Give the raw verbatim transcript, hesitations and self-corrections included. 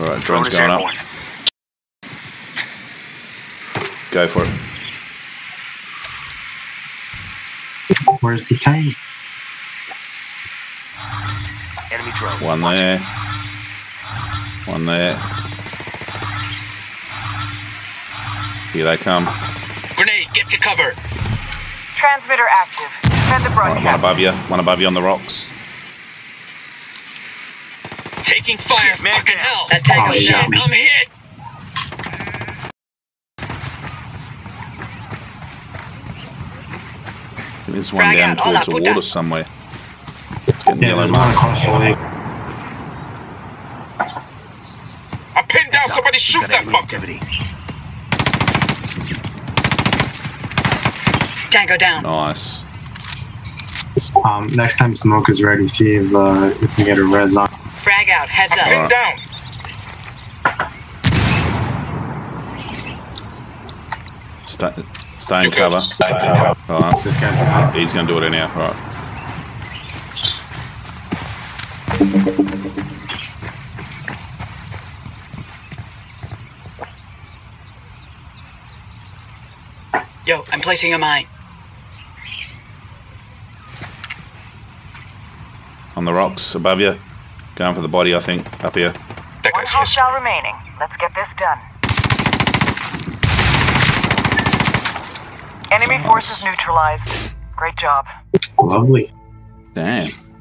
Alright, drone's going up. Go for it. Where's the tank? Enemy drone. One there. One there. Here they come. Grenade, get to cover. Transmitter active. Send the One, broadcast. one above you. One above you on the rocks. Taking fire, Shit, man fucking down. hell. That tank oh, was shit, down. I'm hit. There's one Frag down out. Hola, towards the puta. water somewhere. It's getting Yeah, yellow there's one mark. across the lake. I pinned down Heads up. somebody, We shoot got that enemy fucker. activity. Tango down. Nice. Um, next time smoke is ready, see if uh, we can get a res on. Frag out. Heads I'm up. pinned down. Stay, stay in cover. Alright. This guy's got it. He's going to do it anyhow. Alright. Yo, I'm placing a mine. On the rocks above you. Going for the body, I think. Up here. That One guy's his. hostile remaining. Let's get this done. Enemy forces neutralized. Great job. Lovely. Damn.